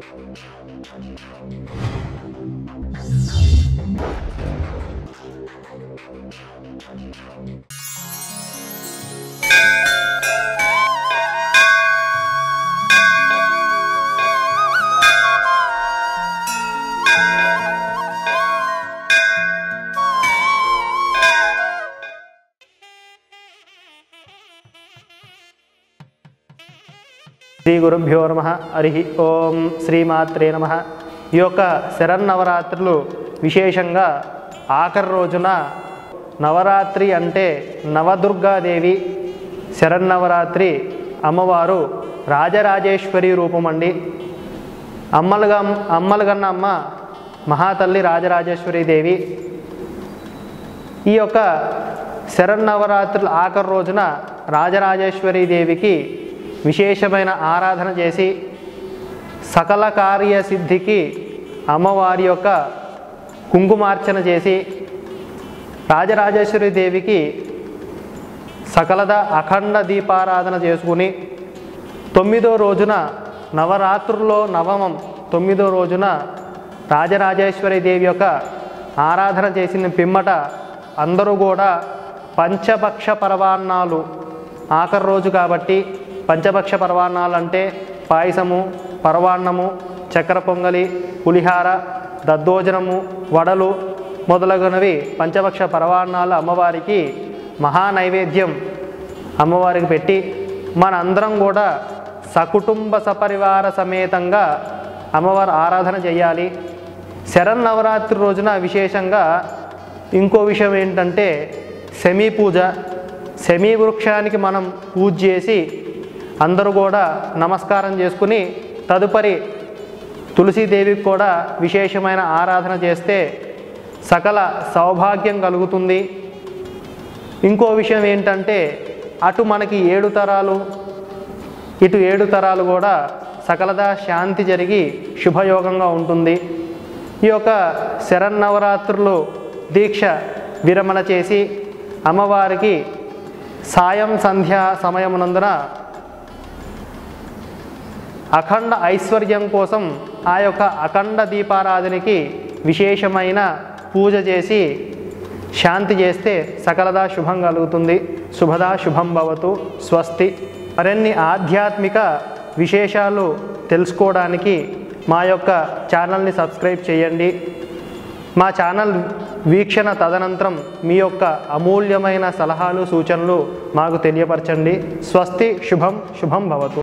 శ్రీ గురుభ్యో నమః. హరి ఓం. శ్రీమాత్రే నమః. ఈ యొక్క శరన్నవరాత్రులు విశేషంగా ఆఖరి రోజున నవరాత్రి అంటే నవదుర్గాదేవి శరన్నవరాత్రి అమ్మవారు రాజరాజేశ్వరి రూపం అండి. అమ్మలుగన్న అమ్మ మహాతల్లి రాజరాజేశ్వరి దేవి. ఈ యొక్క శరన్నవరాత్రుల ఆఖరి రోజున రాజరాజేశ్వరి దేవికి విశేషమైన ఆరాధన చేసి సకల కార్యసిద్ధికి అమ్మవారి యొక్క కుంకుమార్చన చేసి రాజరాజేశ్వరి దేవికి సకలద అఖండ దీపారాధన చేసుకుని 9వ రోజున నవరాత్రుల్లో నవమం 9వ రోజున రాజరాజేశ్వరి దేవి యొక్క ఆరాధన చేసిన పిమ్మట అందరూ కూడా పంచభక్ష పరవాన్నాలు ఆఖరి రోజు కాబట్టి పంచభక్ష పరవాన్నాలు అంటే పాయసము, పరవాన్నము, చక్కెర పొంగలి, పులిహార, దద్దోజనము, వడలు మొదలగునవి పంచభక్ష పరవాన్నాలు అమ్మవారికి మహానైవేద్యం అమ్మవారికి పెట్టి మనందరం కూడా సకుటుంబ సపరివార సమేతంగా అమ్మవారి ఆరాధన చేయాలి. శరన్నవరాత్రి రోజున విశేషంగా ఇంకో విషయం ఏంటంటే శమీ పూజ. శమీ వృక్షానికి మనం పూజ చేసి అందరూ కూడా నమస్కారం చేసుకుని తదుపరి తులసీదేవికి కూడా విశేషమైన ఆరాధన చేస్తే సకల సౌభాగ్యం కలుగుతుంది. ఇంకో విషయం ఏంటంటే అటు మనకి 7 తరాలు ఇటు 7 తరాలు కూడా సకలదా శాంతి జరిగి శుభయోగంగా ఉంటుంది. ఈ యొక్క శరన్నవరాత్రులు దీక్ష విరమణ చేసి అమ్మవారికి సాయం సంధ్యా సమయమునందున అఖండ ఐశ్వర్యం కోసం ఆ యొక్క అఖండ దీపారాధనకి విశేషమైన పూజ చేసి శాంతి చేస్తే సకలదా శుభం కలుగుతుంది. శుభదా శుభం భవతు. స్వస్తి. మరిన్ని ఆధ్యాత్మిక విశేషాలు తెలుసుకోవడానికి మా యొక్క ఛానల్ని సబ్స్క్రైబ్ చేయండి. మా ఛానల్ వీక్షణ తదనంతరం మీ యొక్క అమూల్యమైన సలహాలు సూచనలు మాకు తెలియపరచండి. స్వస్తి. శుభం శుభం భవతు.